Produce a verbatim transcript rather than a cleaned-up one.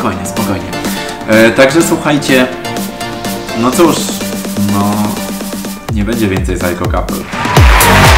spokojnie, spokojnie. E, także słuchajcie, no cóż, no nie będzie więcej Psycho Couple.